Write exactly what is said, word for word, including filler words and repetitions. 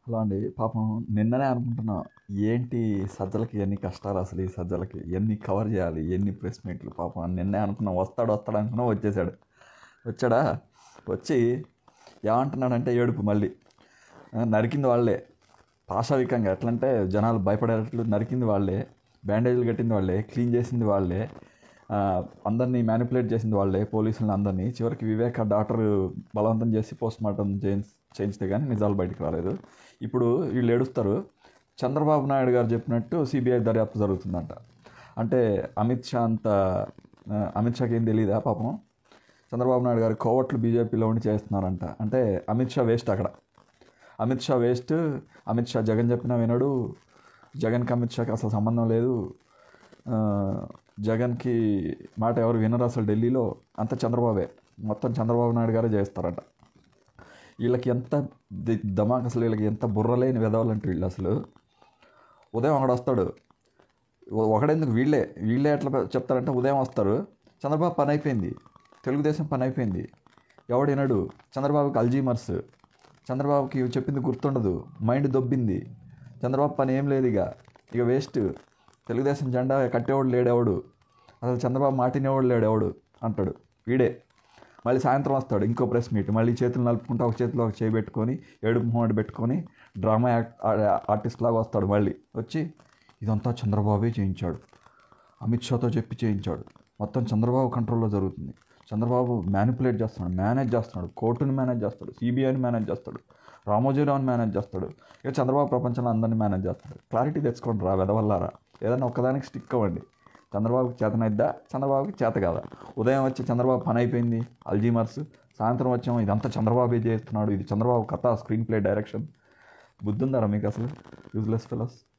Hello అండి. పాపం నిన్ననే అనుకుంటున్నా, ఏంటి సజ్జలకి ఎన్ని కష్టాలు, అసలు ఈ సజ్జలకి ఎన్ని కవర్ చేయాలి, ఎన్ని ప్రెస్ మీట్లు. పాపం నిన్నే అనుకున్నా వస్తాడు వస్తాడు అనుకున్నా, వచ్చేసాడు. వచ్చాడా, వచ్చి ఏమంటున్నాడంటే ఏడుపు మళ్ళీ. ఆ, నరికింది వాళ్ళే, పాశవికంగా ఎట్లంటే జనాలు భయపడేటట్లు నరికింది వాళ్ళే, బ్యాండేజ్లు కట్టింది వాళ్ళే, క్లీన్ చేసింది వాళ్ళే, ఆ, అందరినీ మ్యానిపులేట్ చేసింది వాళ్ళే, పోలీసులను అందరినీ. చివరికి వివేక డాక్టర్ బలవంతం చేసి పోస్ట్ మార్టం చేయించి చేయించితే కానీ నిజాలు బయటకు రాలేదు. ఇప్పుడు వీళ్ళు ఏడుస్తారు. చంద్రబాబు నాయుడు గారు చెప్పినట్టు సిబిఐ దర్యాప్తు జరుగుతుందంట. అంటే అమిత్ షా అంత ఆ, అమిత్ షాకి ఏం తెలియదా పాపం? చంద్రబాబు నాయుడు గారు కోవట్లు బీజేపీలో ఉండి చేస్తున్నారంట. అంటే అమిత్ షా వేస్ట్ అక్కడ. అమిత్ షా వేస్ట్. అమిత్ షా జగన్ చెప్పినా వినడు. జగన్కి అమిత్ షాకి అసలు సంబంధం లేదు. ఆ, జగన్కి మాట ఎవరు వినరు అసలు ఢిల్లీలో. అంతా చంద్రబాబే, మొత్తం చంద్రబాబు నాయుడు గారే చేస్తారట. వీళ్ళకి ఎంత ది- దమాక్, అసలు వీళ్ళకి ఎంత బుర్రలేని వెదవాలంటే వీళ్ళు అసలు. ఉదయం ఒకడు వస్తాడు, ఒ- ఒకడెందుకు వీళ్ళే వీళ్ళే ఎట్లా చెప్తారంటే, ఉదయం వస్తారు, చంద్రబాబు పని అయిపోయింది, తెలుగుదేశం పని అయిపోయింది, ఎవడు వినడు, చంద్రబాబుకి అల్జీమర్స్, చంద్రబాబుకి చెప్పింది గుర్తుండదు, మైండ్ దొబ్బింది, చంద్రబాబు పని ఏం లేదు, ఇక ఇక వేస్ట్, తెలుగుదేశం జెండా కట్టేవాడు లేడెవడు, అసలు చంద్రబాబు మాటినేవాడు లేడెవడు అంటాడు వీడే. మళ్ళీ సాయంత్రం వస్తాడు, ఇంకో ప్రెస్ మీట్, మళ్ళీ చేతులు నలుపుకుంటూ ఒక చేతిలో ఒక చేయి పెట్టుకొని ఏడుపు మొహం పెట్టుకొని డ్రామా యాక్ట్ ఆర్టిస్ట్ లాగా వస్తాడు. మళ్ళీ వచ్చి ఇదంతా చంద్రబాబే చేయించాడు, అమిత్ షాతో చెప్పి చేయించాడు, మొత్తం చంద్రబాబు కంట్రోల్లో జరుగుతుంది, చంద్రబాబు మ్యానిపులేట్ చేస్తున్నాడు, మేనేజ్ చేస్తున్నాడు, కోర్టుని మేనేజ్ చేస్తాడు, సిబిఐని మేనేజ్ చేస్తాడు, రామోజీరావుని మేనేజ్ చేస్తాడు, ఇక చంద్రబాబు ప్రపంచంలో అందరినీ మేనేజ్ చేస్తాడు. క్లారిటీ తెచ్చుకోండి రా వెదవల్లారా. ఏదన్నా ఒక్కదానికి స్టిక్ అవ్వండి. చంద్రబాబుకి చేతనైద్దా, చంద్రబాబుకి చేత కాదా? ఉదయం వచ్చి చంద్రబాబు పని అయిపోయింది, అల్జీమర్స్, సాయంత్రం వచ్చాము ఇదంతా చంద్రబాబే చేస్తున్నాడు, ఇది చంద్రబాబు కథ, స్క్రీన్ ప్లే, డైరెక్షన్. బుద్ధి ఉందారా మీకు అసలు? Useless fellows.